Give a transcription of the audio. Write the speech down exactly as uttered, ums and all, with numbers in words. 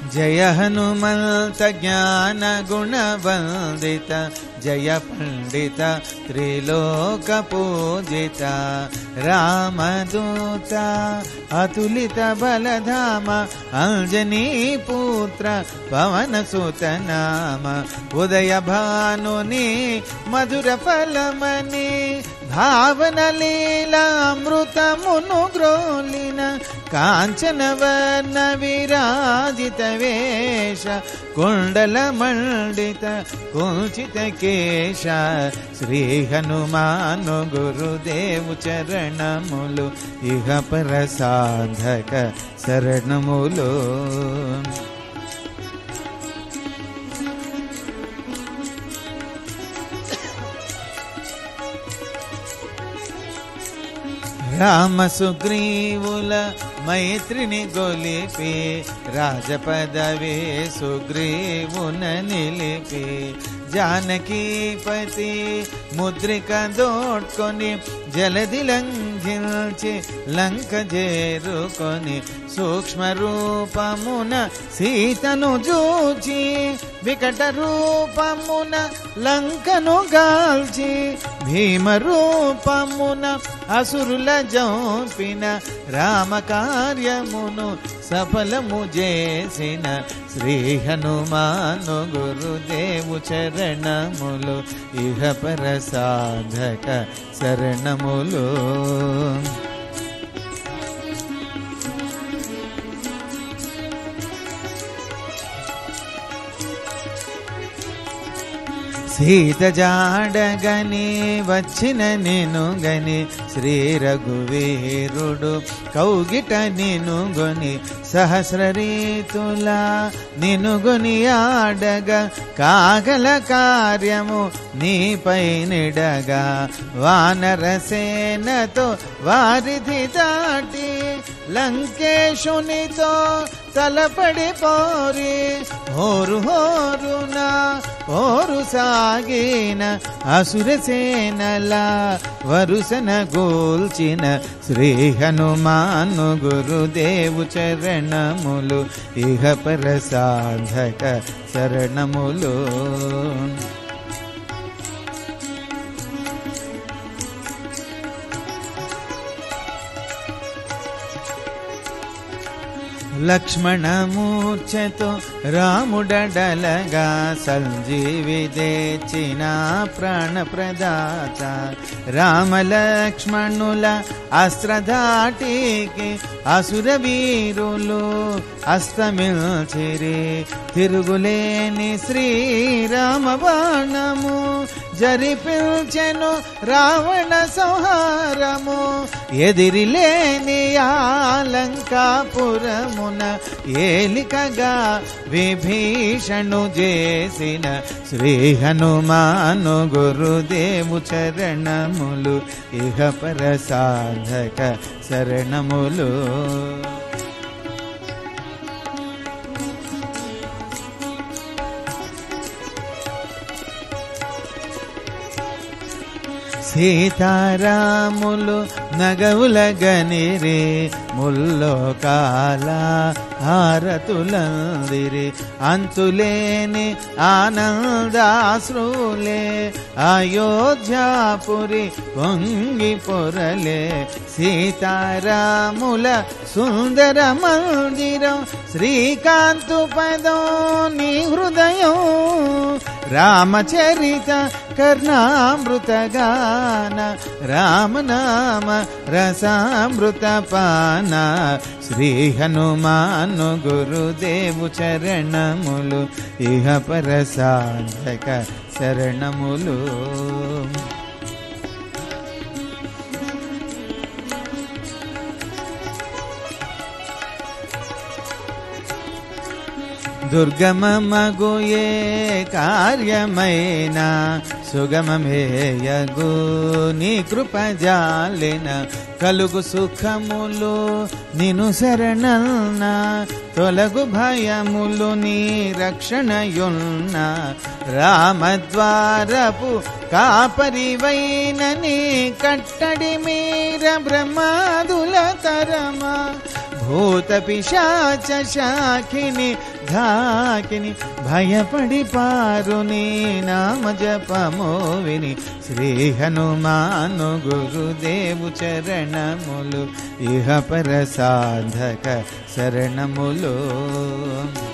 जय हनुमंत ज्ञान गुण वंदित जय पंडित त्रिलोक पूजित रामदूत अतुलित बलधाम अंजनी पुत्र पवन सुत नाम उदय भानुनि मधुर फलमणि भावन लीलामृत मुनुग्रोलिन कांचन वर्ण विराजित वेश कुंडल मंडित कुंचित केश श्री हनुमान गुरुदेव चरणमुलु इह प्रसाधक शरणमुलु राम सुग्रीवुल मैत्रिनि गोलिपि राजपदवी सुग्रीवुन निलिपि जानकीपति मुद्रिक दोट्कोनि जलदि लंघिंचि लंक जेरुकोनि सूक्ष्म रूपमुन सीतनु जूचि विकट रूपमुन लंकनु गाल्चि भीम रूपमुन असुरुल जौंपिन राम कार्यमुनु सफलमु जेसिन श्री हनुमान गुरुदेव चरणमुलु इह प्रसाधक शरणमुलु सीत जाडगनि వచ్చిన నిను గని శ్రీ రఘువీరుడు కౌగిట నిను గొని సహస్ర రీతులా నిను గొని ఆడగ కాగల కార్యము నీపై నిడగా వానర సేనతో వారిధి దాటి లంకేశునితో తలపడి పోరి హోరు హోరునా ఓరు సాగిన అసుర సేనల వరుసన గోల్చిన శ్రీ హనుమాను గురుదేవు చరణములు ఇహ ప్రసాధక శరణములు లక్ష్మణ మూర్ఛతో రాముడడలగా సంజీవి తెచ్చిన ప్రాణ ప్రదాత రామ లక్ష్మణుల అస్త్రధాటికి అసుర వీరులు అస్తమిల్చిరి తిరుగులేని శ్రీరామ బాణము జరిపిల్చెను రావణ సంహారము ఎదిరిలేని ఆలంకాపురమున ఏలికగా విభీషణు చేసిన శ్రీ హనుమాను గురుదేవు చరణములు ఇహ ప్రసాధక శరణములు సీతారాములు నగవులగనిరి ముల్లోకాల హారతులందిరి అంతులేని ఆనందాశ్రులే అయోధ్యాపురి పొంగి పొరలే సీతారాముల సుందర మందిరం శ్రీకాంతు పదం నీ హృదయం రామచరిత కర్ణామృత గాన రామనామ రసామృత పాన శ్రీ హనుమాను గురుదేవు చరణములు ఇహ ప్రసాధక శరణములు దుర్గమమగుయే కార్యమైనా సుగమమేయగు నీ కృపజాలిన కలుగు సుఖములు నిను శరణన్న తొలగు భయములు నీ రక్షణయున్న రామద్వారపు కాపరివైన నీ కట్టడి మీర బ్రహ్మాదుల తరమా భూత పిశాచ శాఖిని ధాకిని భయపడి పారుని నామ జపము విని శ్రీ హనుమాను గురుదేవు చరణములు ఇహ పర సాధక శరణములు.